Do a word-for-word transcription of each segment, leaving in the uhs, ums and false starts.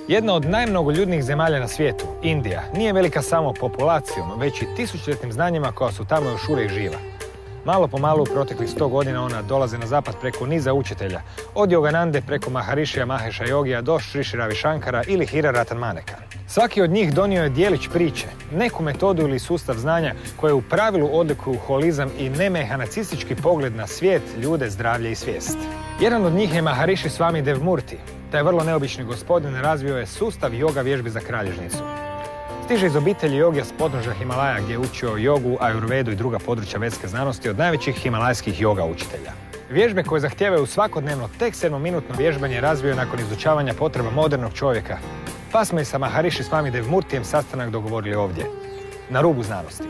Jedna od najmnogoljudnijih zemalja na svijetu, Indija, nije velika samo populacijom, već i tisućljetnim znanjima koja su tamo još uvijek živa. Malo po malo u proteklih sto godina ona dolaze na zapad preko niza učitelja, od Yoganande preko Maharishija Mahesha Yogija do Sri Sri Ravi Shankara ili Hira Ratan Maneka. Svaki od njih donio je dijelić priče, neku metodu ili sustav znanja koje u pravilu odlikuju holizam i nemehanacistički pogled na svijet, ljude, zdravlje i svijest. Jedan od njih je Maharishi Swami Devmurti. Taj vrlo neobični gospodin razvio je sustav yoga vježbi za kralježnicu. Stiže iz obitelji jogija s podnožja Himalaja gdje je učio jogu, ajurvedu i druga područja vedske znanosti od najvećih himalajskih joga učitelja. Vježbe koje zahtijevaju svakodnevno tek sedmominutno vježbanje razvio je nakon izučavanja potreba modernog čovjeka. Pa smo i sa Maharishi Swami Devmurtijem sastanak dogovorili ovdje, na rubu znanosti.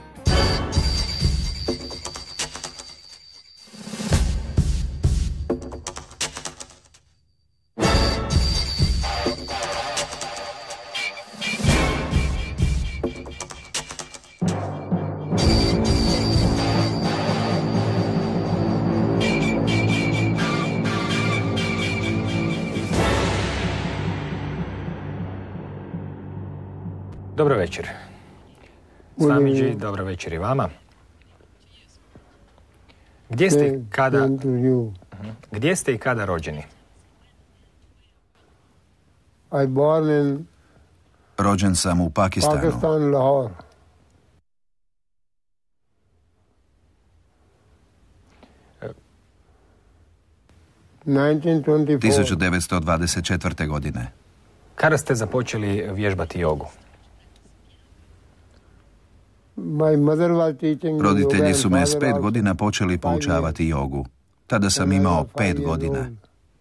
Dobro večer. Swamiji, dobro večer i vama. Gdje ste i kada, gdje ste i kada rođeni? Rođen sam u Pakistanu. Pakistan, Lahore. tisuću devetsto dvadeset četvrte. godine. Kada ste započeli vježbati jogu? Roditelji su me s pet godina počeli poučavati jogu. Tada sam imao pet godina.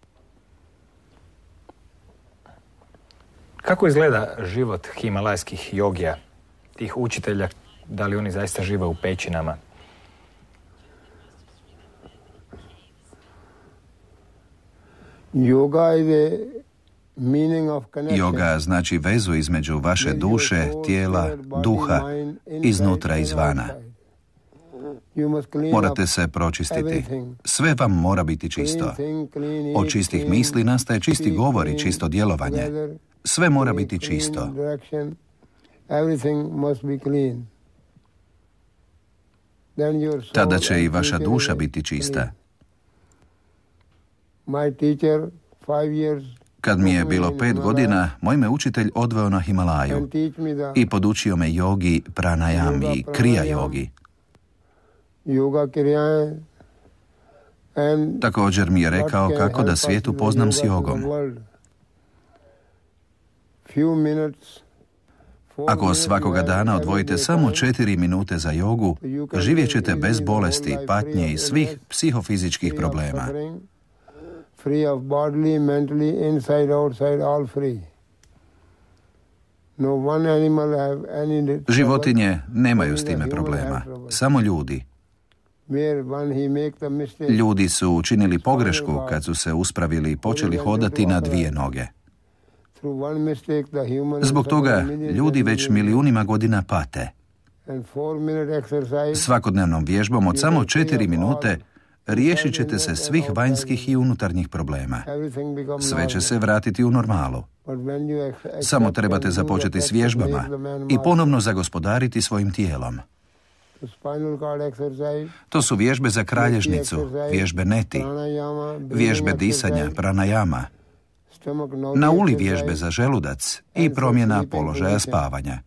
Kako izgleda život himalajskih jogija, tih učitelja, da li oni zaista žive u pećinama? Yoga znači vezu između vaše duše, tijela, duha, iznutra i izvana. Morate se pročistiti. Sve vam mora biti čisto. Od čistih misli nastaje čisti govor i čisto djelovanje. Sve mora biti čisto. Tada će i vaša duša biti čista. Kad mi je bilo pet godina, moj me učitelj odveo na Himalaju i podučio me jogi, pranayami, kriya jogi. Također mi je rekao kako da svijet upoznam s jogom. Ako svakoga dana odvojite samo četiri minute za jogu, živjet ćete bez bolesti, patnje i svih psihofizičkih problema. Free of bodily, mentally, inside, outside, all free. No one animal have any... Životinje nemaju s time problema, samo ljudi. Ljudi su učinili pogrešku kad su se uspravili i počeli hodati na dvije noge. Zbog toga ljudi već milijunima godina pate. Svakodnevnom vježbom od samo četiri minute riješit ćete se svih vanjskih i unutarnjih problema. Sve će se vratiti u normalu. Samo trebate započeti s vježbama i ponovno zagospodariti svojim tijelom. To su vježbe za kralježnicu, vježbe neti, vježbe disanja, pranayama, nauli vježbe za želudac i promjena položaja spavanja.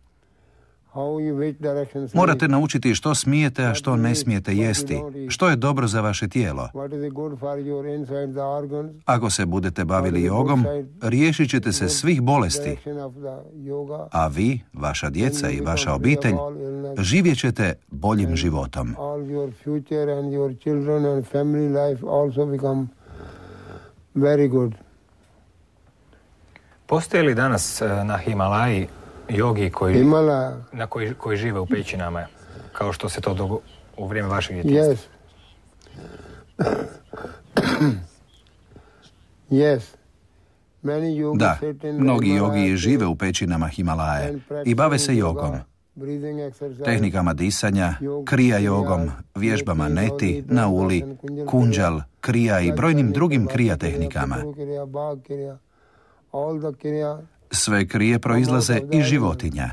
Morate naučiti što smijete, a što ne smijete jesti, što je dobro za vaše tijelo. Ako se budete bavili jogom, riješit ćete se svih bolesti, a vi, vaša djeca i vaša obitelj, živjet ćete boljim životom. Postoje li danas na Himalaji jogi koji, na koji, koji žive u pećinama, kao što se to dogo, u vrijeme vašeg djetinjstva? Yes. Da, mnogi jogi žive u pećinama Himalaje i bave se jogom, tehnikama disanja, kriya jogom, vježbama neti, nauli, kunđal, kriya i brojnim drugim kriya tehnikama. all the kriya, Sve krije proizlaze iz životinja.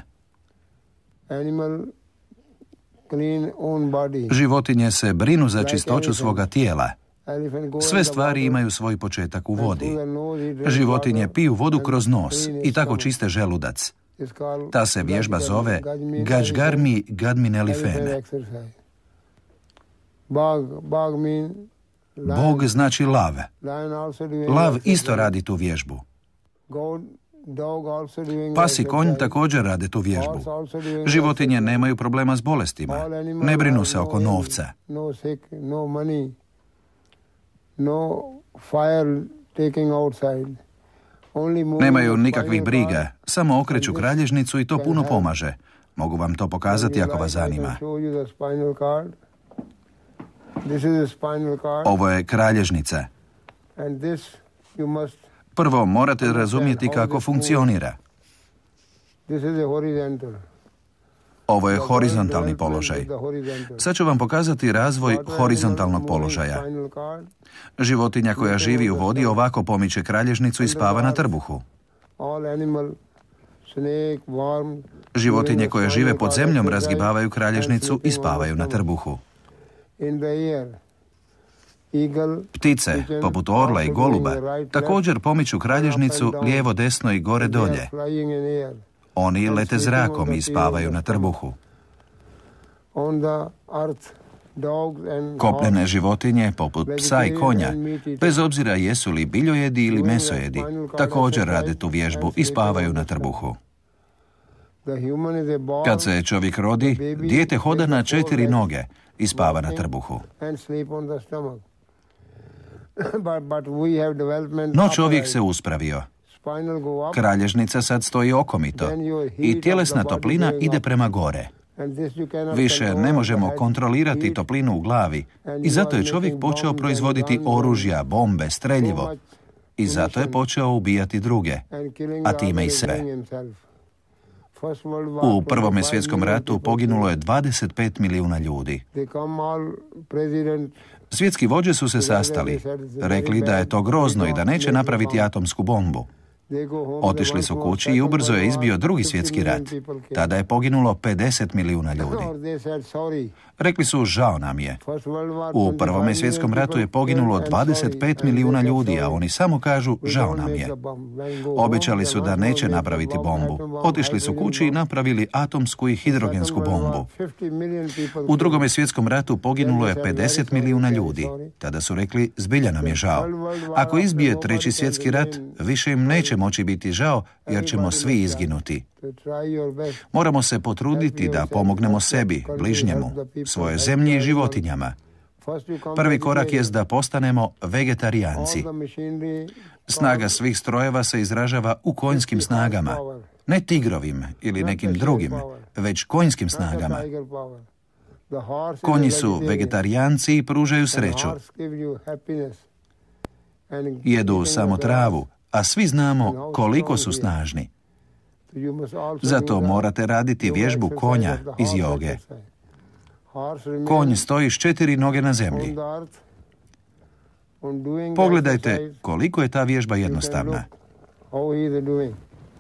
animal clean own body. Životinje se brinu za čistoću anything. svoga tijela. Elephant go Sve in the stvari water, imaju svoj početak u and vodi. through the nose he drinks Životinje water, piju vodu and kroz nos clean i his tako stomach. čiste želudac. It's called Ta se vježba Gajgarmi- zove Gajgarmi Gajgarmi Gadmin elephant Elifene. exercise. Bag, bag mean lion. Bog znači lav. Lion also doing Lav exercise. isto radi tu vježbu. Goat, dog also doing Pas i konj exercise. također rade tu vježbu. Horse also doing Životinje exercise. nemaju problema s bolestima. All animals Ne brinu have se no oko ill, novca. No sick, no money, no fire taking outside. Only moving Nemaju the nikakvih spinal briga, cord. samo okreću kralježnicu i to puno pomaže. Mogu vam to pokazati ako vas zanima. I can show you the spinal cord. This is the spinal cord, Ovo je kralježnica. and this you must. Prvo morate razumjeti kako funkcionira. This is a horizontal. Ovo je The horizontalni development položaj. of the horizontal. Sad ću vam pokazati razvoj Water horizontalnog animal moving položaja. spinal cord. Životinja koja živi u vodi ovako pomiče kralježnicu i spava na trbuhu. All animal, snake, worm, Životinje koje žive pod zemljom exercise razgibavaju kralježnicu and i sleeping on spavaju the na stomach. trbuhu. In the air, eagle, Ptice, poput orla i goluba, također pomiču kralježnicu lijevo, desno i gore, they are dolje. flying in air. Oni lete zrakom i spavaju na trbuhu. On the earth, dogs and Kopnene horse, životinje, poput psa i konja, bez obzira jesu li biljojedi ili mesojedi, također rade tu vježbu i spavaju na trbuhu. the human is a born Kad se čovjek rodi, dijete hoda na četiri noge i spava na trbuhu. and sleep on the stomach. but, but we have development No čovjek upright. se uspravio. Spinal go up, Kralježnica sad stoji okomito i tjelesna toplina ide prema gore. and this you cannot Više control ne the možemo head, kontrolirati heat, toplinu u glavi i zato je čovjek počeo proizvoditi oružja, bombe, streljivo i zato je počeo ubijati druge, and killing a the time i other, sebe. killing himself. First World War, U Prvome twenty-five svjetskom million ratu people poginulo je dvadeset pet milijuna ljudi. They come all president, Svjetski vođe su se sastali, rekli da je to grozno i da neće napraviti atomsku bombu. they go home, Otišli they su want to kući i ubrzo je izbio drugi fifty svjetski million rat. people killed. Tada je poginulo pedeset milijuna ljudi. Or they said sorry. Rekli su, žao nam je. First World War, U twenty-five Prvome svjetskom million ratu je people poginulo killed and dvadeset pet sorry, milijuna and they said ljudi, a sorry. oni samo kažu, We žao don't nam make je. the bomb. When go home, Obećali su they da must neće make the napraviti bomb, bombu. atom bomb, Otišli su hydrogen kući i bomb. napravili atomsku i hidrogensku Second World War, bombu. fifty million people U Drugome killed. svjetskom ratu poginulo je pedeset milijuna ljudi. Tada su rekli, zbilja nam je žao. Ako izbije treći svjetski rat, više im neće moći biti žao, jer ćemo svi izginuti. To try your best. Moramo se potruditi da pomognemo sebi, bližnjemu, svojoj zemlji i životinjama. First you come Prvi korak vegetarian. jest da postanemo All vegetarijanci. the machinery, Snaga svih strojeva se izražava u konjskim snagama. Ne tigrovim ili nekim drugim, već konjskim not the snagama. tiger power. The horse is Konji a su vegetarian. vegetarijanci i pružaju And sreću. horse give you happiness. And Jedu eating samo the travu, grass. a svi znamo koliko su snažni. You must also Zato do the morate raditi yoga vježbu exercise konja of the iz horse joge. exercise. Horse remains Konj stoji s četiri noge na on zemlji. the earth. On doing the Pogledajte exercise, koliko je ta vježba you can jednostavna. look how he is doing.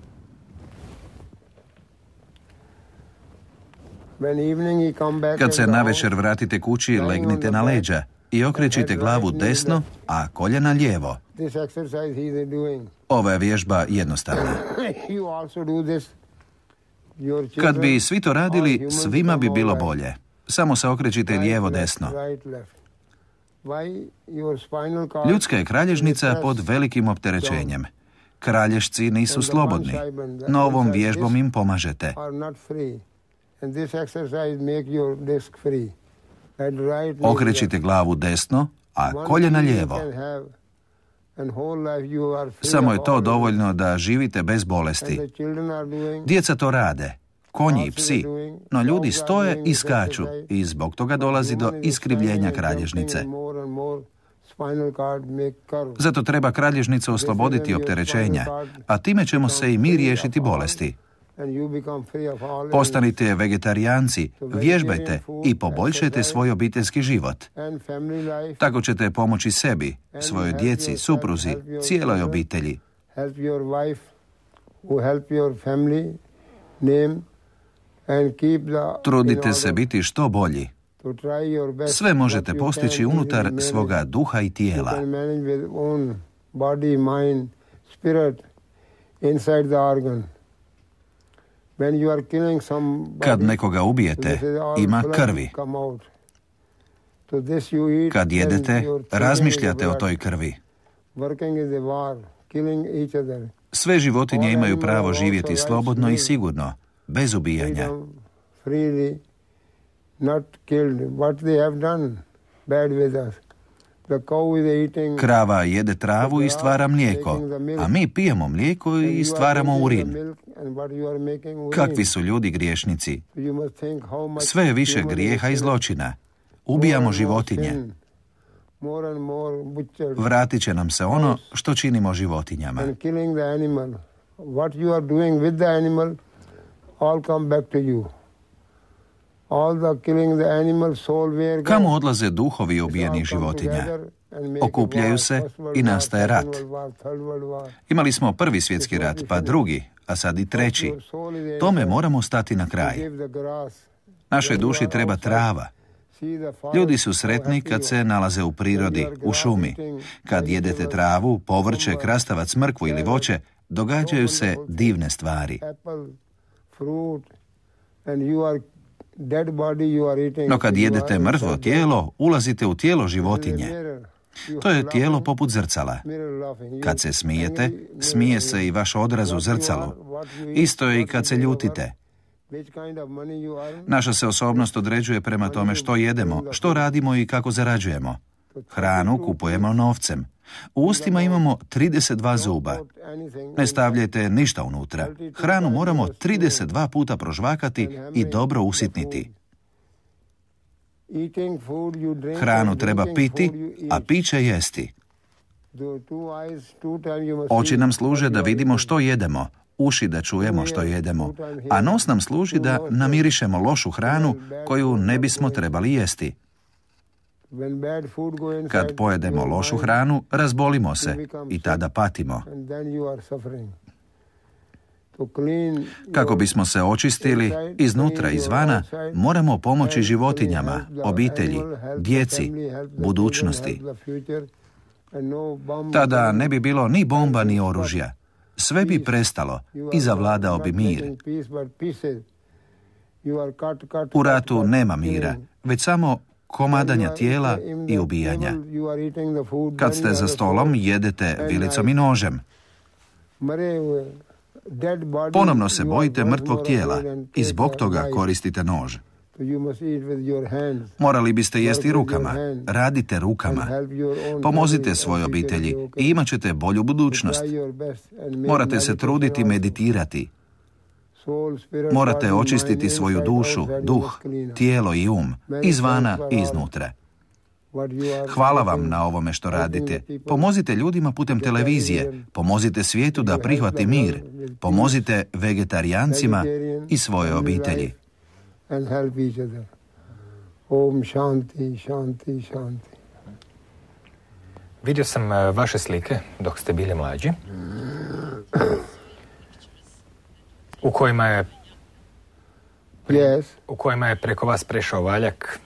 When evening he come back Kad at se the navečer house, vratite kući, legnite na leđa i okrećite glavu desno, a koljena lijevo. this exercise he is doing. Ova je vježba jednostavna. You also do this. Your Kad children, bi svi to all radili, humans svima bi become bilo all right. bolje. Samo se okrećite Right, lijevo left, desno. right, left. Why your spinal cord Ljudska je kralježnica is pod velikim opterećenjem. Kralješci nisu slobodni, no ovom vježbom im pomažete. are not free. And this exercise make your disc free. Head right, knee Okrećite glavu desno, a left. One koljena thing you lijevo. can have, and whole life you are free Samo of je to all dovoljno da živite bez And bolesti. the children are doing, Djeca to rade, konji i psi, no ljudi stoje i skaču i zbog toga dolazi do human is iskrivljenja standing and kralježnice. jumping and more and more spinal cord make curves. Zato treba kralježnicu osloboditi opterećenja, a time ćemo se i mi riješiti bolesti. And you become free of all Postanite vegetarijanci, vježbajte i poboljšajte svoj obiteljski život. and family life. Tako ćete pomoći sebi, svojoj djeci, supruzi, cijeloj obitelji help your wife, who help your family name and keep the Trudite se biti što bolji. to try your best. Sve možete what you postići can unutar easily manage. svoga duha i You tijela. can manage with own body, mind, spirit inside the organ. When you are killing somebody, Kad nekoga ubijete, this is all ima blood krvi. come out. So this you eat, Kad then jedete, you're thinking razmišljate o about toj krvi. working is a war, killing each other. Sve životinje imaju pravo živjeti slobodno i sigurno, bez ubijanja. Freedom, freely, not killed. What they have done bad with us. The cow is eating. Krava jede travu i stvara mlijeko, a mi pijemo mlijeko and i you are stvaramo drinking urin. the milk, and what you are making urin. Kakvi su ljudi griješnici? You must think how much Sve je više human grijeha i is zločina. more Ubijamo and more životinje. sin, more and more butchered Vratit će nam se ono što činimo životinjama. and killing the animal. What you are doing with the animal, all come back to you. All the killing the animal soul where goes, Kamo odlaze duhovi it's all obijenih come životinja? together and make a Okupljaju war, se first world i war, nastaje second rat. world war, third world war. Imali smo prvi svjetski rat, pa drugi, a sad i treći. Tome moramo stati na kraj. Give the grass. Našoj duši treba trava. See the forest, Ljudi su how sretni happy kad you se are. nalaze u prirodi, u šumi. Kad jedete travu, povrće, krastavac, mrkvu ili voće, događaju se divne stvari. Apple, fruit, and you are dead body you are eating. No kad You jedete are mrtvo inside tijelo, ulazite u tijelo the životinje. mirror. You To je are tijelo laughing, poput zrcala. mirror laughing. You Kad se smijete, angry, mirror smije se i vaš odraz u What you are, zrcalu. what you eat, Isto je i what kad you se do, ljutite. which kind of money you earn. Naša se osobnost određuje prema tome što jedemo, što radimo i kako zarađujemo. Hranu kupujemo novcem. U ustima imamo trideset dva zuba. Put anything Ne in stavljajte ništa unutra. Hranu moramo trideset dva puta prožvakati i dobro usitniti. eating food, you drink Hranu and treba drinking piti, food, you a eat. piće jesti. The two eyes, two times you must Oči see nam what služe you da are vidimo eating. što jedemo, uši da čujemo što jedemo, a nos nam služi da namirišemo lošu hranu koju ne bismo trebali jesti. When bad food go inside Kad pojedemo your lošu mind, hranu, razbolimo se i tada patimo. and then you are suffering. To clean Kako your bisimo se očistili inside, iznutra clean i your izvana, outside, moramo pomoći help životinjama, the obitelji, animal, help the djeci, family, help the budućnosti. children, help the future, and no bomb, Tada ne bi bilo ni bomba ni oružja. Sve bi prestalo i zavladao bi mir. U ratu nema mira, već samo komadanja tijela i ubijanja. Kad ste za stolom, jedete vilicom i nožem. Ponovno se bojite mrtvog tijela i zbog toga koristite nož. Morali biste jesti rukama, radite rukama, pomozite svojoj obitelji i imat ćete bolju budućnost. Morate se truditi meditirati. Morate očistiti svoju dušu, duh, tijelo i um, izvana i iznutra. Hvala vam na ovome što radite. Pomozite ljudima putem televizije, pomozite svijetu da prihvati mir, pomozite vegetarijancima i svoje obitelji. And help each other. Om Shanti, Shanti, Shanti. Vidio sam uh, vaše slike dok ste bili mlađi, u kojima je Yes, u kojima je preko vas prešao valjak,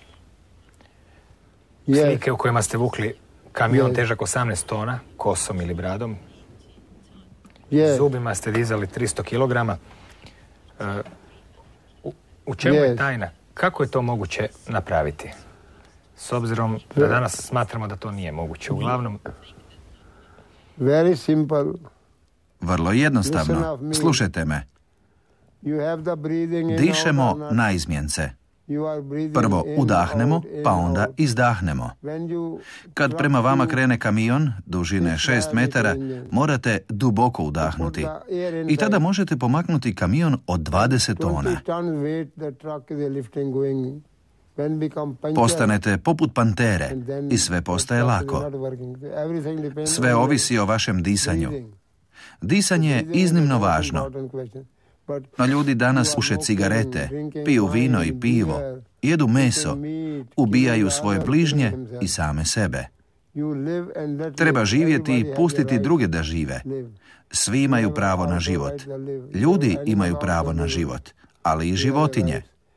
yes, slike u kojima ste vukli kamion Yes. težak osamnaest tona, kosom ili bradom, yes. zubima ste dizali tristo kilograma. Uh, u, u čemu je Yes. tajna? Kako je to moguće napraviti? S obzirom da danas smatramo da to nije moguće. Uglavnom, Very simple. Vrlo jednostavno. Slušajte me. You have the breathing in, Dišemo out, or not. na izmjence. You are breathing Prvo in, udahnemo, out, in, pa onda out. izdahnemo. When you Kad drop prema vama to- krene kamion, dužine šest metara, morate duboko udahnuti. I tada možete pomaknuti kamion od dvadeset tona. twenty ton weight the truck is lifting going. When become puncture, Postanete poput pantere and then i sve postaje the truck is lako. not working. Everything depends Sve on ovisi o vašem disanju. breathing. Disanje je Breathing is iznimno the most važno. important question. But No ljudi danas puše cigarete, piju vino i pivo, jedu meso, ubijaju svoje bližnje i same sebe. Treba živjeti i pustiti druge da žive. Svi imaju pravo na život. Ljudi imaju pravo na život, ali i životinje.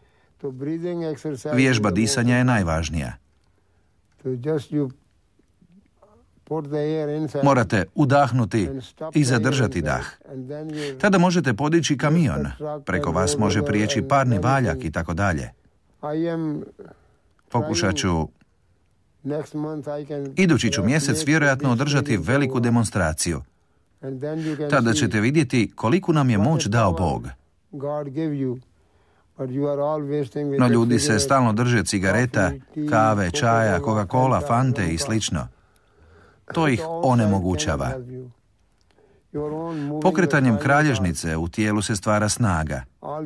Vježba disanja je najvažnija. Morate udahnuti i zadržati dah. Tada možete podići kamion. Preko vas može prijeći parni valjak i tako dalje. Pokušat ću Idući ću mjesec vjerojatno održati veliku demonstraciju. Tada ćete vidjeti koliku nam je moć dao Bog. No ljudi se stalno drže cigareta, kave, čaja, Coca-Cola, Fante i slično. To ih onemogućava. Pokretanjem kralježnice u tijelu se stvara snaga.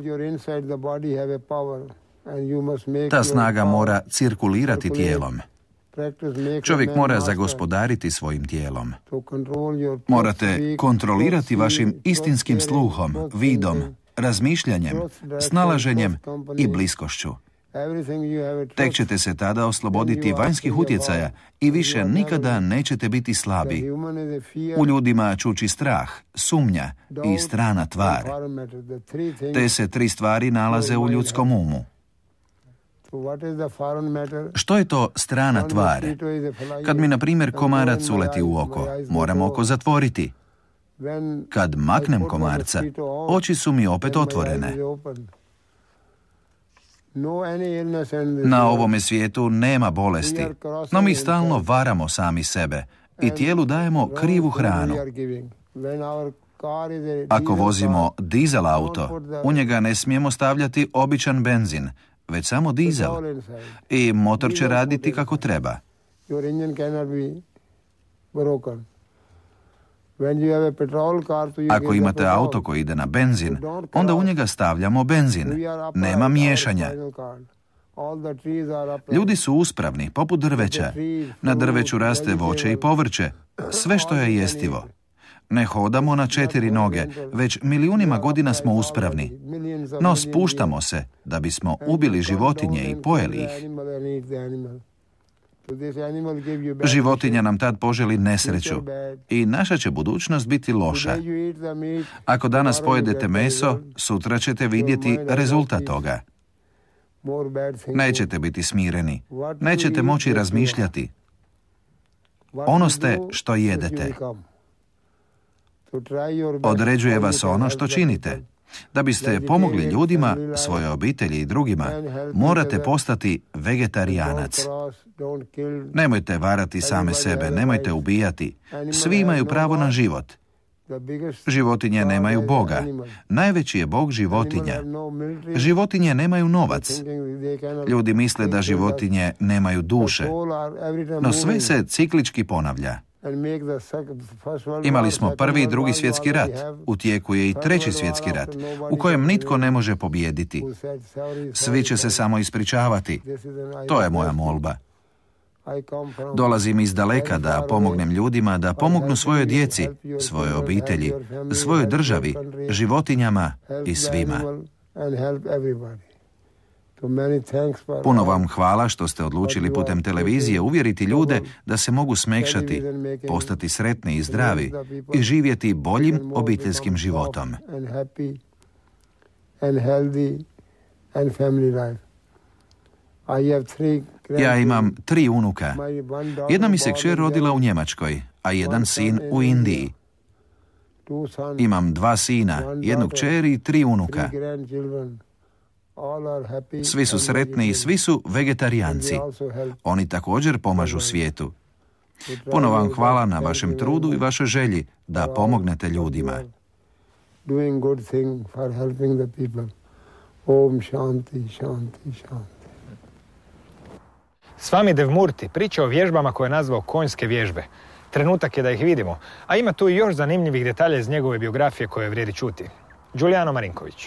Ta snaga mora cirkulirati tijelom. Čovjek mora zagospodariti svojim tijelom. Morate kontrolirati vašim istinskim sluhom, vidom, razmišljanjem, snalaženjem i bliskošću. Tek ćete se tada osloboditi vanjskih utjecaja i više nikada nećete biti slabi. U ljudima čuči strah, sumnja i strana tvar. Te se tri stvari nalaze u ljudskom umu. Što je to strana tvar? Kad mi, na primjer, komarac uleti u oko, moram oko zatvoriti. Kad maknem komarca, oči su mi opet otvorene. Na ovome svijetu nema bolesti, no mi stalno varamo sami sebe i tijelu dajemo krivu hranu. Ako vozimo dizel auto, u njega ne smijemo stavljati običan benzin, već samo dizel. I motor će raditi kako treba. Ako imate auto koji ide na benzin, onda u njega stavljamo benzin. Nema miješanja. Ljudi su uspravni, poput drveća. Na drveću raste voće i povrće. Sve što je jestivo. Ne hodamo na četiri noge, već milijunima godina smo uspravni. No spuštamo se da bismo ubili životinje i pojeli ih. Životinja nam tad poželi nesreću i naša će budućnost biti loša. Ako danas pojedete meso, sutra ćete vidjeti rezultat toga. Nećete biti smireni, nećete moći razmišljati. Ono ste što jedete. Određuje vas ono što činite. Da biste pomogli ljudima, svoje obitelji i drugima, morate postati vegetarijanac. Nemojte varati same sebe, nemojte ubijati. Svi imaju pravo na život. Životinje nemaju Boga. Najveći je Bog životinja. Životinje nemaju novac. Ljudi misle da životinje nemaju duše. No sve se ciklički ponavlja. Imali smo prvi i drugi svjetski rat, u tijeku je i treći svjetski rat, u kojem nitko ne može pobijediti. Svi će se samo ispričavati. To je moja molba. Dolazim iz daleka da pomognem ljudima, da pomognu svojoj djeci, svojoj obitelji, svojoj državi, životinjama i svima. Puno vam hvala što ste odlučili putem televizije uvjeriti ljude da se mogu smekšati, postati sretni i zdravi i živjeti boljim obiteljskim životom. Ja imam tri unuka. Jedna mi se kćer rodila u Njemačkoj, a jedan sin u Indiji. Imam dva sina, jednu kćer i tri unuka. Svi su sretni i svi su vegetarijanci. Oni također pomažu svijetu. Puno vam hvala na vašem trudu i vašoj želji da pomognete ljudima. Swami Devmurti priča o vježbama koje je nazvao konjske vježbe. Trenutak je da ih vidimo, a ima tu i još zanimljivih detalja iz njegove biografije koje vrijedi čuti. Giuliano Marinković.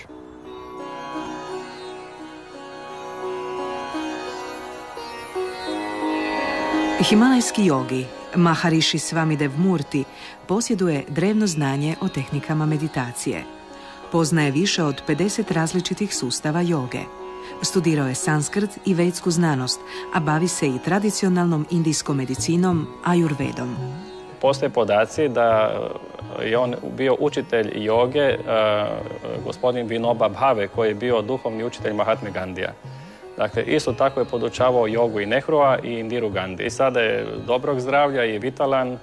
Himalajski jogi Maharishi Swami Devmurti posjeduje drevno znanje o tehnikama meditacije. Poznaje više od pedeset različitih sustava joge. Studirao je sanskrt i vedsku znanost, a bavi se i tradicionalnom indijskom medicinom ajurvedom. Postoje podaci da je on bio učitelj joge, gospodin Vinoba Bhave, koji je bio duhovni učitelj Mahatme Gandija. Dakle, isto tako je podučavao jogu i Nehrua i Indiru Gandhi. I sada je dobrog zdravlja i vitalan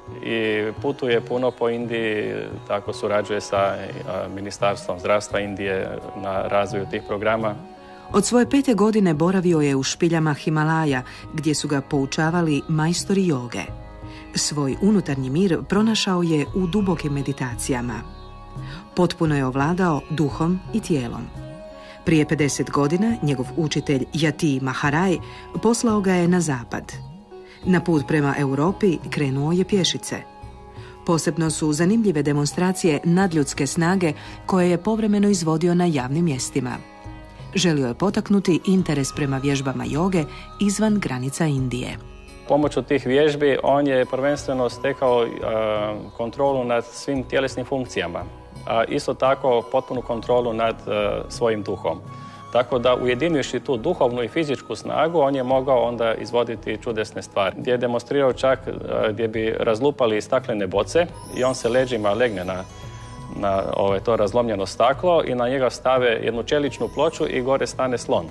i putuje puno po Indiji, tako surađuje sa Ministarstvom zdravstva Indije na razvoju tih programa. Od svoje pete godine boravio je u špiljama Himalaja, gdje su ga poučavali majstori joge. Svoj unutarnji mir pronašao je u dubokim meditacijama. Potpuno je ovladao duhom i tijelom. Prije pedeset godina njegov učitelj Yati Maharaj poslao ga je na zapad. Na put prema Europi krenuo je pješice. Posebno su zanimljive demonstracije nadljudske snage koje je povremeno izvodio na javnim mjestima. Želio je potaknuti interes prema vježbama joge izvan granica Indije. Pomoću tih vježbi on je prvenstveno stekao uh, kontrolu nad svim tjelesnim funkcijama, a isto tako potpunu kontrolu nad uh, svojim duhom. Tako da ujedinjujući tu duhovnu i fizičku snagu, on je mogao onda izvoditi čudesne stvari. Gdje je demonstrirao čak uh, gdje bi razlupali staklene boce i on se leđima legne na, na ove, to razlomljeno staklo i na njega stave jednu čeličnu ploču i gore stane slon.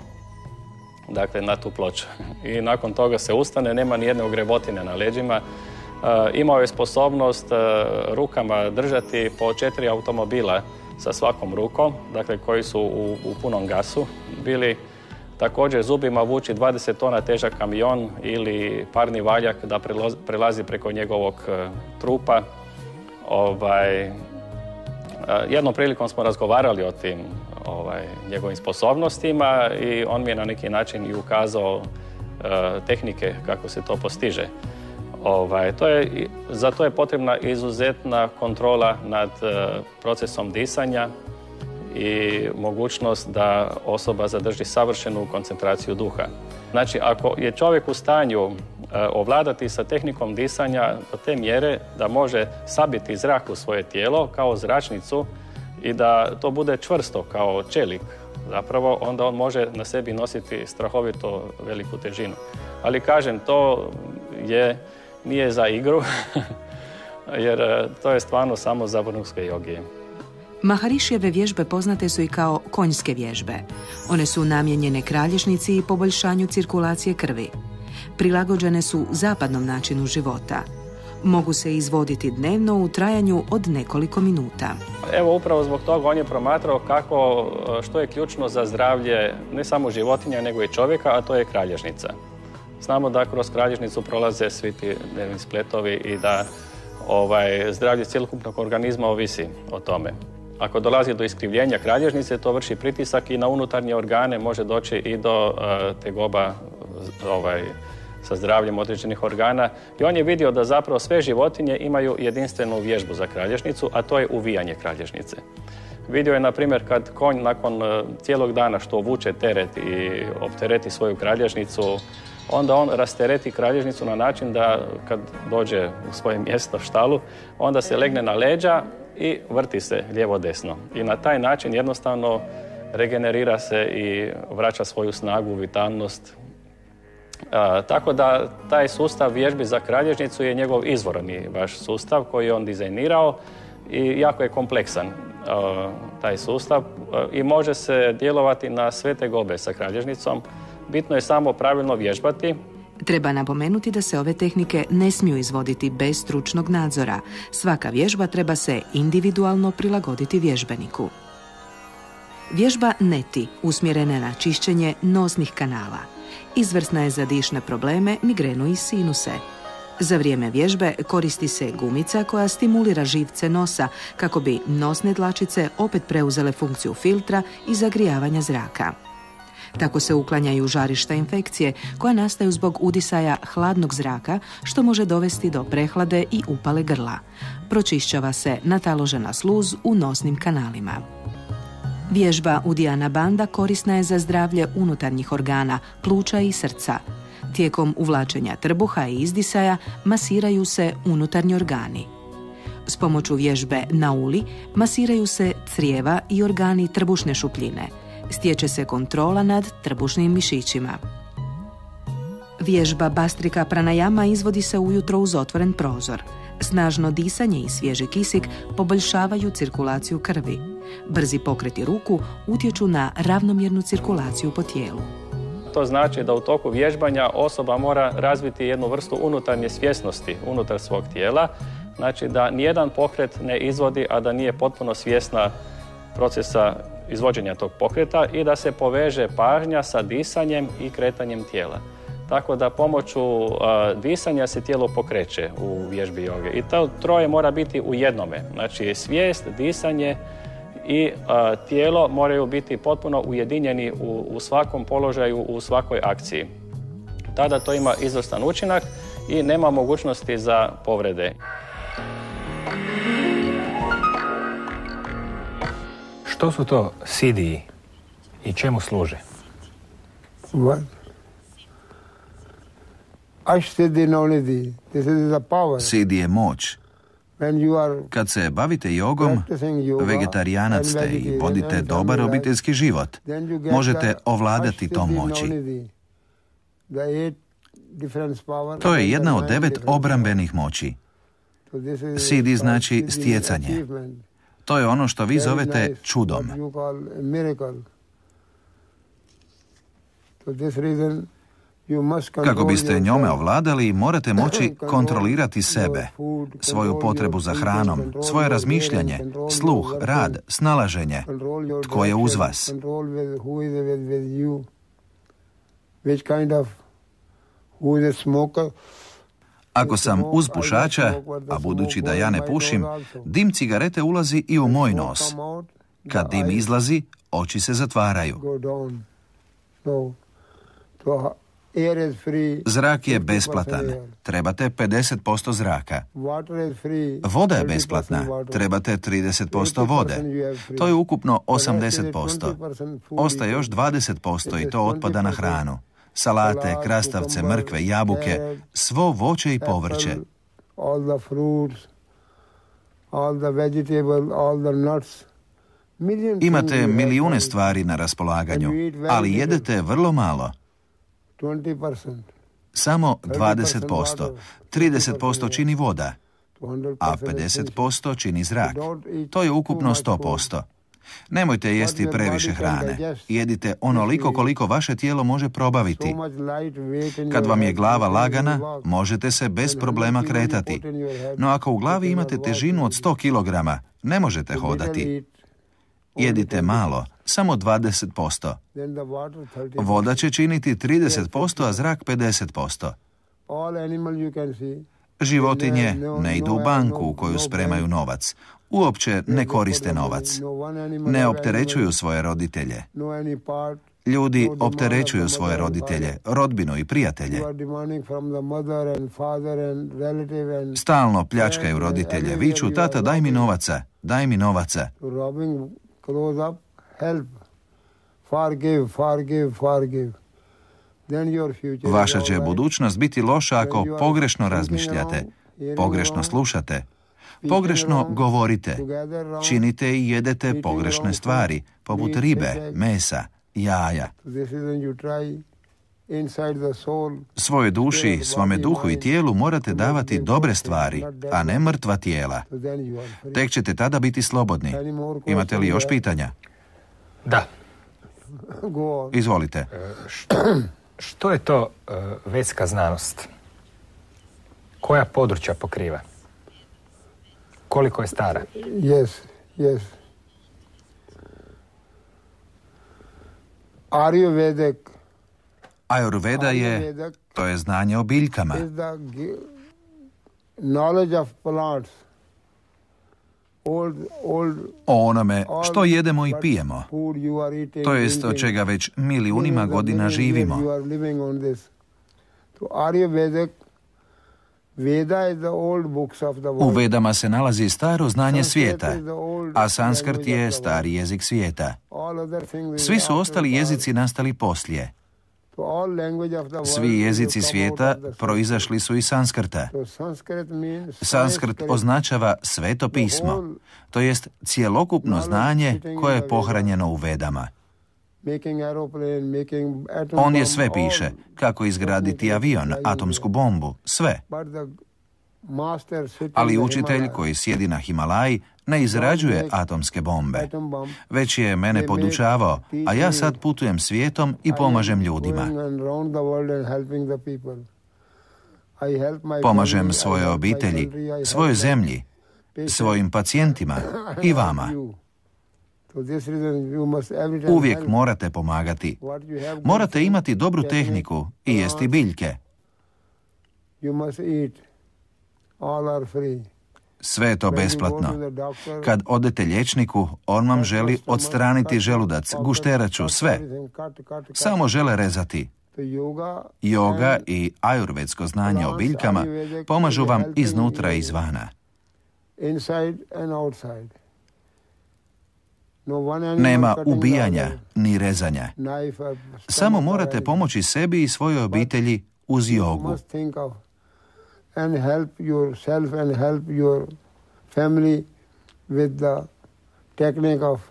Dakle, na tu ploču. I nakon toga se ustane, nema ni jedne ogrebotine na leđima. E, imao je sposobnost e, rukama držati po četiri automobila sa svakom rukom, dakle, koji su u, u punom gasu bili. Također zubima vuči dvadeset tona težak kamion ili parni valjak da prelozi, prelazi preko njegovog e, trupa. Ovaj, e, jednom prilikom smo razgovarali o tim Ovaj, njegovim sposobnostima i on mi je na neki način i ukazao uh, tehnike kako se to postiže. Ovaj, to je, za to je potrebna izuzetna kontrola nad uh, procesom disanja i mogućnost da osoba zadrži savršenu koncentraciju duha. Znači, ako je čovjek u stanju uh, ovladati sa tehnikom disanja do te mjere da može sabiti zrak u svoje tijelo kao zračnicu i da to bude čvrsto kao čelik, zapravo, onda on može na sebi nositi strahovito veliku težinu. Ali kažem, to je, nije za igru, jer to je stvarno samo za vrhunske jogije. Maharišijeve vježbe poznate su i kao konjske vježbe. One su namijenjene kralježnici i poboljšanju cirkulacije krvi. Prilagođene su zapadnom načinu života. Mogu se izvoditi dnevno u trajanju od nekoliko minuta. Evo, upravo zbog toga on je promatrao kako, što je ključno za zdravlje ne samo životinja, nego i čovjeka, a to je kralježnica. Znamo da kroz kralježnicu prolaze svi ti nervni spletovi i da ovaj, zdravlje cjelokupnog organizma ovisi o tome. Ako dolazi do iskrivljenja kralježnice, to vrši pritisak i na unutarnje organe, može doći i do uh, tegoba ovaj, sa zdravljem određenih organa. I on je vidio da zapravo sve životinje imaju jedinstvenu vježbu za kralježnicu, a to je uvijanje kralježnice. Vidio je, na primjer, kad konj nakon cijelog dana što vuče teret i optereti svoju kralježnicu, onda on rastereti kralježnicu na način da kad dođe u svoje mjesto štalu, onda se legne na leđa i vrti se lijevo-desno. I na taj način jednostavno regenerira se i vraća svoju snagu, vitalnost. A, tako da taj sustav vježbi za kralježnicu je njegov izvorni vaš sustav koji je on dizajnirao i jako je kompleksan a, taj sustav a, i može se djelovati na sve tegobe sa kralježnicom. Bitno je samo pravilno vježbati. Treba napomenuti da se ove tehnike ne smiju izvoditi bez stručnog nadzora. Svaka vježba treba se individualno prilagoditi vježbeniku. Vježba neti usmjerena na čišćenje nosnih kanala. Izvrsna je za dišne probleme, migrenu i sinuse. Za vrijeme vježbe koristi se gumica koja stimulira živce nosa kako bi nosne dlačice opet preuzele funkciju filtra i zagrijavanja zraka. Tako se uklanjaju žarišta infekcije koja nastaju zbog udisaja hladnog zraka što može dovesti do prehlade i upale grla. Pročišćava se nataložena sluz u nosnim kanalima. Vježba Udijana Banda korisna je za zdravlje unutarnjih organa, pluća i srca. Tijekom uvlačenja trbuha i izdisaja masiraju se unutarnji organi. S pomoću vježbe Nauli masiraju se crijeva i organi trbušne šupljine. Stječe se kontrola nad trbušnim mišićima. Vježba Bastrika Pranayama izvodi se ujutro uz otvoren prozor. Snažno disanje i svježi kisik poboljšavaju cirkulaciju krvi. Brzi pokreti ruku utječu na ravnomjernu cirkulaciju po tijelu. To znači da u toku vježbanja osoba mora razviti jednu vrstu unutarnje svjesnosti unutar svog tijela. Znači da nijedan pokret ne izvodi, a da nije potpuno svjesna procesa izvođenja tog pokreta i da se poveže pažnja sa disanjem i kretanjem tijela. Tako da pomoću uh, disanja se tijelo pokreće u vježbi joge. I to troje mora biti u jednome. Znači svijest, disanje i uh, tijelo moraju biti potpuno ujedinjeni u, u svakom položaju, u svakoj akciji. Tada to ima izvrstan učinak i nema mogućnosti za povrede. Što su to C D I i čemu služe? What? Ashtedi nonidi. This is the power. C D I je moć. When you are Kad se bavite jogom, vegetarijanac ste i vodite dobar obiteljski život, možete ovladati tom moći. To je jedna od devet obrambenih moći. C D I znači stjecanje. To je ono što vi zovete čudom. Kako biste njome ovladali, morate moći kontrolirati sebe, svoju potrebu za hranom, svoje razmišljanje, sluh, rad, snalaženje. Tko je uz vas? Ako sam uz pušača, a budući da ja ne pušim, dim cigarete ulazi i u moj nos. Kad dim izlazi, oči se zatvaraju. Zrak je besplatan. Trebate pedeset posto zraka. Voda je besplatna. Trebate trideset posto vode. To je ukupno osamdeset posto. Ostaje još dvadeset posto i to otpada na hranu. Salate, krastavce, mrkve, jabuke, svo voće i povrće. Imate milijune stvari na raspolaganju, ali jedete vrlo malo. Samo dvadeset posto. trideset posto čini voda, a pedeset posto čini zrak. To je ukupno sto posto. Nemojte jesti previše hrane. Jedite onoliko koliko vaše tijelo može probaviti. Kad vam je glava lagana, možete se bez problema kretati. No ako u glavi imate težinu od sto kilograma, ne možete hodati. Jedite malo, samo dvadeset posto. Voda će činiti trideset posto, a zrak pedeset posto. Životinje ne idu u banku u koju spremaju novac. Uopće ne koriste novac. Ne opterećuju svoje roditelje. Ljudi opterećuju svoje roditelje, rodbinu i prijatelje. Stalno pljačkaju roditelje, viču: tata, daj mi novaca, daj mi novaca. Vaša će budućnost biti loša ako pogrešno razmišljate, pogrešno slušate, pogrešno govorite, činite i jedete pogrešne stvari, poput ribe, mesa, jaja. Svojoj duši, svome duhu i tijelu morate davati dobre stvari, a ne mrtva tijela. Tek ćete tada biti slobodni. Imate li još pitanja? Da. Izvolite. Što, što je to uh, vedska znanost? Koja područja pokriva? Koliko je stara? Yes, yes. Ayurvedic. Ayurveda je, to je znanje o biljkama. Knowledge of plants. Old, old, o onome što jedemo i pijemo, to jest od čega već milijunima godina živimo. U Vedama se nalazi staro znanje svijeta, a sanskrt je stari jezik svijeta. Svi su ostali jezici nastali poslije. Svi jezici svijeta proizašli su iz sanskrta. Sanskrt označava sveto pismo, to jest cjelokupno znanje koje je pohranjeno u Vedama. making aeroplane, making atom On je bomb, sve all. piše, kako izgraditi avion, atomsku bombu, sve. But the master sitting Ali in the učitelj Himalaya, koji sjedi na Himalaji ne izrađuje atomske bombe. atom bomb, Već je mene podučavao, a ja sad putujem svijetom i pomažem ljudima. going around the world and helping the people. I help my Pomažem family, I svojoj help my obitelji, country, I help svojoj my zemlji, patients, svojim pacijentima I i help vama. you. For this reason you must every time Uvijek help. morate pomagati. What you have good Morate food, imati dobru technique, tehniku i jesti biljke. You must eat. All are free. Sve je to When you go besplatno. to the doctor, Kad odete liječniku, on vam želi odstraniti želudac, gušteraču, sve. Samo žele rezati. Yoga i ajurvedsko znanje o biljkama pomažu vam iznutra i izvana. Nema ubijanja ni rezanja. Samo morate pomoći sebi i svojoj obitelji uz jogu. And help yourself and help your family with the technique of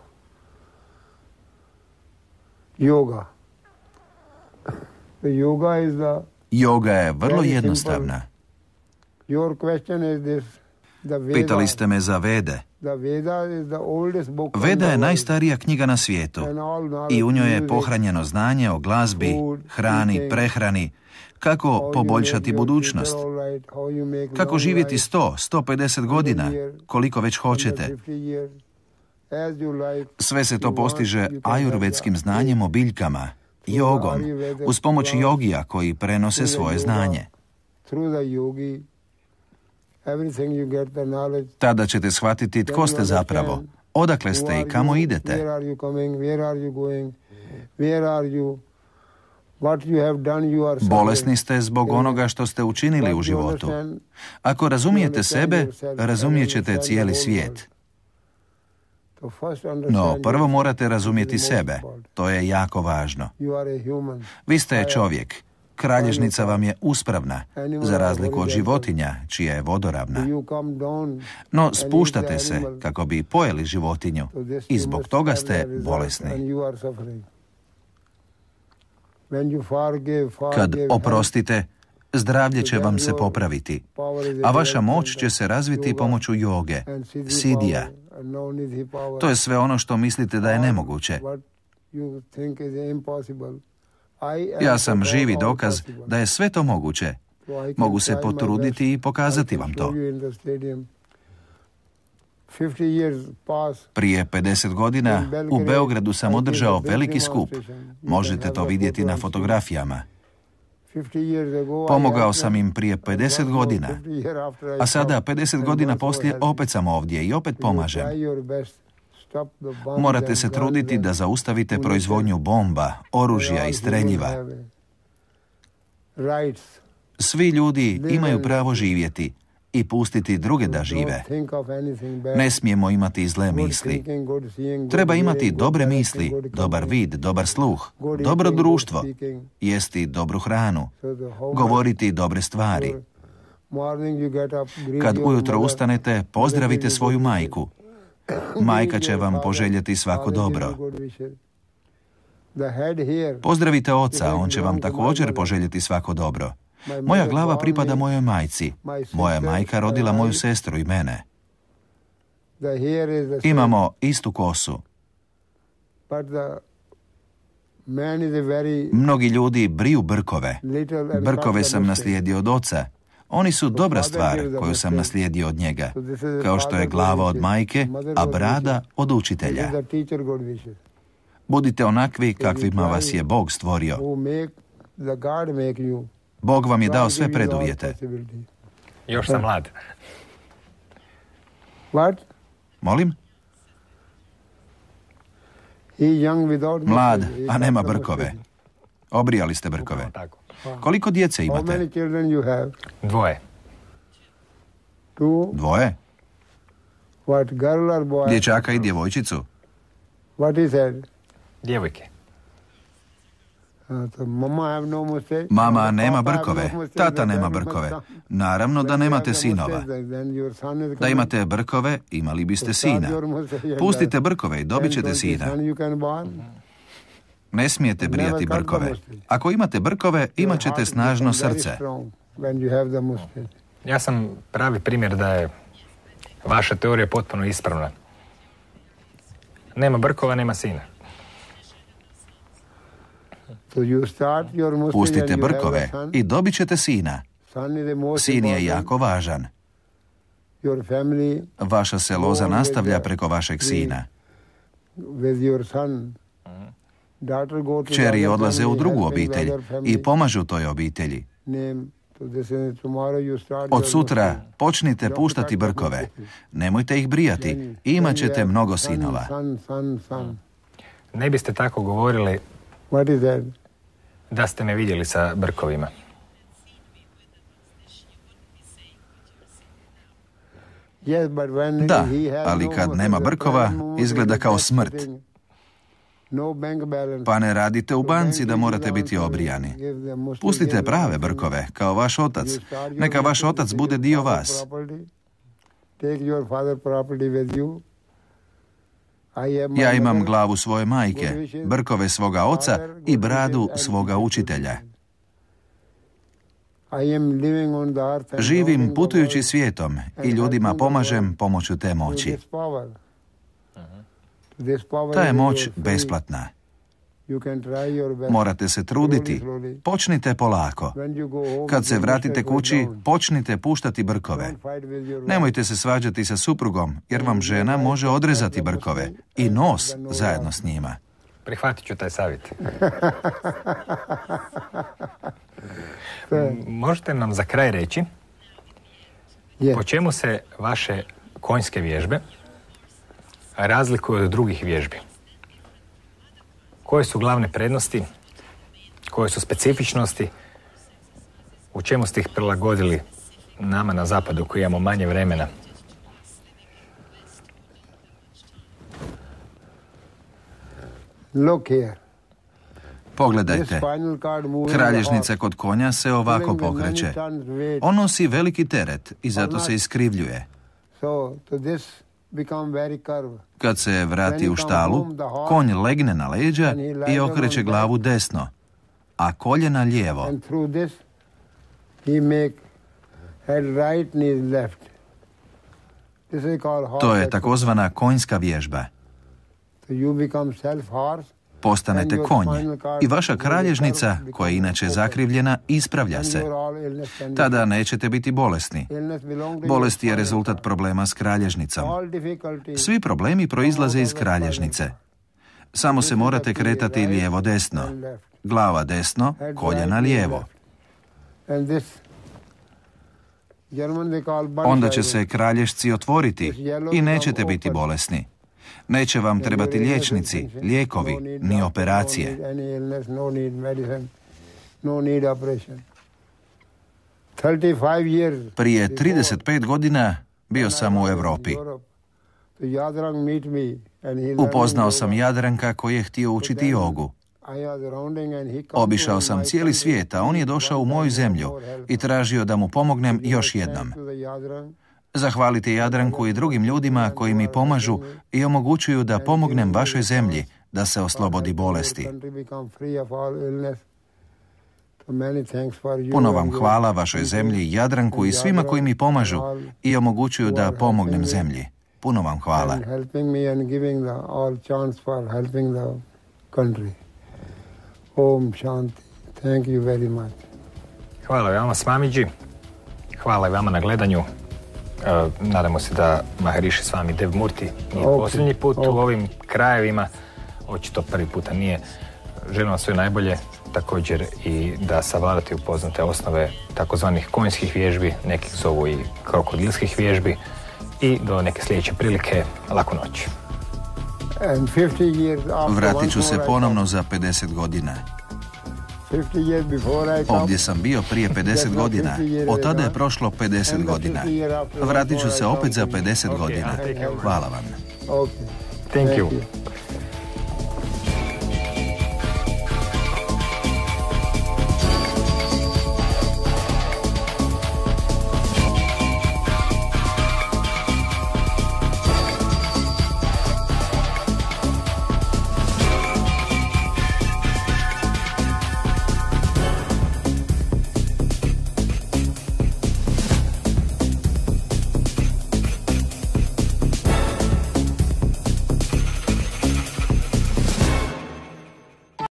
yoga. The yoga is the Joga je vrlo very jednostavna. simple. Your question is this. The Veda, Pitali ste me za Vede. the Veda is the oldest book in Veda the je world. najstarija knjiga na svijetu And all knowledge, i u njoj je music, pohranjeno znanje o glazbi, food, hrani, eating, prehrani, kako how you poboljšati make your budućnost, future all right, how you make kako long živjeti life, sto, sto pedeset godina, year, koliko već hoćete. one hundred fifty years. As you like, Sve se to you want, postiže you can have ajurvedskim the- znanjem o biljkama, jogom, uz pomoć jogija koji prenose svoje znanje. Through the yogi, everything you get the knowledge. Tada ćete shvatiti tko ste zapravo, odakle ste i kamo idete. Where are you coming? Where are you going? Where are you? What you have done, you are Bolesni ste zbog onoga što ste učinili u životu. Ako razumijete sebe, razumijet ćete cijeli svijet. No, prvo morate razumjeti sebe. To je jako važno. Vi ste čovjek. Kralježnica vam je uspravna, za razliku od životinja, čija je vodoravna. No, spuštate se kako bi pojeli životinju i zbog toga ste bolesni. Kad oprostite, zdravlje će vam se popraviti, a vaša moć će se razviti pomoću joge, sidija. To je sve ono što mislite da je nemoguće. Ja sam živi dokaz da je sve to moguće. Mogu se potruditi i pokazati vam to. Prije pedeset godina u Beogradu sam održao veliki skup. Možete to vidjeti na fotografijama. Pomogao sam im prije pedeset godina, a sada pedeset godina poslije opet sam ovdje i opet pomažem. Morate se truditi da zaustavite proizvodnju bomba, oružja i streljiva. Svi ljudi imaju pravo živjeti i pustiti druge da žive. Ne smijemo imati zle misli. Treba imati dobre misli, dobar vid, dobar sluh, dobro društvo, jesti dobru hranu, govoriti dobre stvari. Kad ujutro ustanete, pozdravite svoju majku. Majka će vam poželjeti svako dobro. Pozdravite oca, on će vam također poželjeti svako dobro. Moja glava pripada mojoj majci. Moja majka rodila moju sestru i mene. Imamo istu kosu. Mnogi ljudi briju brkove. Brkove sam naslijedio od oca. Oni su dobra stvar koju sam naslijedio od njega, kao što je glava od majke, a brada od učitelja. Budite onakvi kakvima vas je Bog stvorio. Bog vam je dao sve preduvjete. Još sam mlad. Molim? Mlad, a nema brkove. Obrijali ste brkove. Tako. Koliko djece imate? Dvoje. Dvoje? Dječaka i djevojčicu? Djevojke. Mama nema brkove, tata nema brkove. Naravno da nemate sinova. Da imate brkove, imali biste sina. Pustite brkove i dobit ćete sina. Ne smijete brijati brkove. Ako imate brkove, imat ćete snažno srce. Ja sam pravi primjer da je vaša teorija potpuno ispravna. Nema brkova, nema sina. Pustite brkove i dobit ćete sina. Sin je jako važan. Vaša se loza nastavlja preko vašeg sina. Kćeri odlaze u drugu obitelj i pomažu toj obitelji. Od sutra počnite puštati brkove. Nemojte ih brijati. Imat ćete mnogo sinova. Ne biste tako govorili da ste me vidjeli sa brkovima. Da, ali kad nema brkova, izgleda kao smrt. Pa ne radite u banci da morate biti obrijani. Pustite prave brkove, kao vaš otac. Neka vaš otac bude dio vas. Ja imam glavu svoje majke, brkove svoga oca i bradu svoga učitelja. Živim putujući svijetom i ljudima pomažem pomoću te moći. Ta je moć besplatna. Morate se truditi. Počnite polako. Kad se vratite kući, počnite puštati brkove. Nemojte se svađati sa suprugom, jer vam žena može odrezati brkove i nos zajedno s njima. Prihvatit ću taj savjet. Možete nam za kraj reći po čemu se vaše konjske vježbe razlikuju od drugih vježbi? Koje su glavne prednosti? Koje su specifičnosti? U čemu ste ih prilagodili nama na zapadu koji imamo manje vremena? Look here. Pogledajte, kralježnica kod konja se ovako pokreće. On nosi veliki teret i zato se iskrivljuje. Kad se vrati u štalu, konj legne na leđa i okreće glavu desno, a koljena lijevo. To je takozvana konjska vježba. Postanete konj i vaša kralježnica, koja je inače zakrivljena, ispravlja se. Tada nećete biti bolesni. Bolest je rezultat problema s kralježnicom. Svi problemi proizlaze iz kralježnice. Samo se morate kretati lijevo-desno. Glava desno, koljena lijevo. Onda će se kralježci otvoriti i nećete biti bolesni. Neće vam trebati liječnici, lijekovi, ni operacije. Prije trideset pet godina bio sam u Europi. Upoznao sam Jadranka koji je htio učiti jogu. Obišao sam cijeli svijet, a on je došao u moju zemlju i tražio da mu pomognem još jednom. Zahvalite Jadranku i drugim ljudima koji mi pomažu i omogućuju da pomognem vašoj zemlji da se oslobodi bolesti. Puno vam hvala vašoj zemlji, Jadranku i svima koji mi pomažu i omogućuju da pomognem zemlji. Puno vam hvala. Hvala vama, Swamiji. Hvala i vama na gledanju. Uh, nadamo se da Maharishi Swami Dev Murti nije okay. posljednji put okay. u ovim krajevima. Očito prvi puta nije. Želim vam sve najbolje, također i da savladate i upoznate osnove takozvanih konjskih vježbi, nekih zovu i krokodilskih vježbi, i do neke sljedeće prilike, laku noć. Vratit ću se ponovno za pedeset godina. Ovdje sam bio prije pedeset godina. Od tada je prošlo pedeset godina. Vratit ću se opet za pedeset godina. Hvala vam. Thank you.